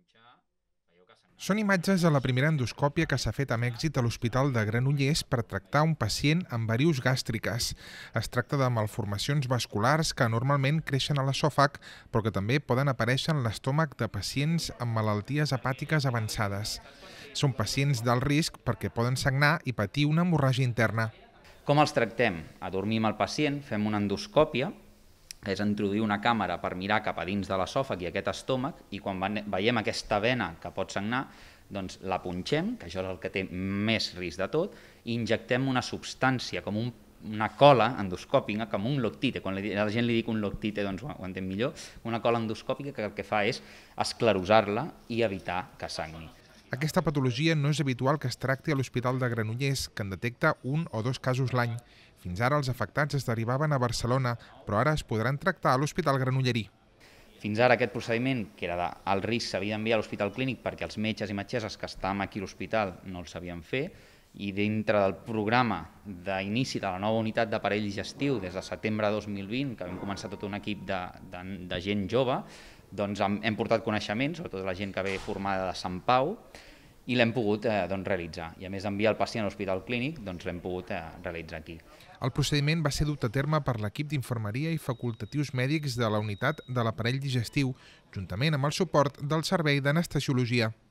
Són imatges de la primera endoscòpia que s'ha fet amb èxit a l'Hospital de Granollers per tractar un pacient amb varius gàstriques. Es tracta de malformacions vasculars que normalment creixen a l'esòfag, però que també poden aparèixer en l'estómac de pacients amb malalties hepàtiques avançades. Són pacients d'alt risc perquè poden sagnar i patir una hemorràgia interna. Com els tractem? Adormim el pacient, fem una endoscòpia, que és introduir una càmera per mirar cap a dins de l'esòfag i aquest estómac, i quan veiem aquesta vena que pot sagnar, doncs la punxem, que això és el que té més risc de tot, i injectem una substància, com una cola endoscòpica, com un loctite. Quan a la gent li dic un loctite, doncs ho entén millor. Una cola endoscòpica que el que fa és esclerosar-la i evitar que sagni. Aquesta patologia no és habitual que es tracti a l'Hospital de Granollers, que en detecta 1 o 2 casos l'any. Fins ara els afectats es derivaven a Barcelona, però ara es podran tractar a l'Hospital Granollerí. Fins ara aquest procediment, que era d'alt risc, s'havia d'enviar a l'Hospital Clínic perquè els metges i metgesses que estàvem aquí a l'hospital no el sabien fer, i dintre del programa d'inici de la nova unitat d'aparell digestiu des de setembre de 2020, que vam començar tot un equip de gent jove, doncs hem portat coneixements, sobretot la gent que ve formada de Sant Pau, i l'hem pogut realitzar. I a més d'enviar el pacient a l'Hospital Clínic, doncs l'hem pogut realitzar aquí. El procediment va ser dut a terme per l'equip d'infermeria i facultatius mèdics de la unitat de l'aparell digestiu, juntament amb el suport del servei d'anestesiologia.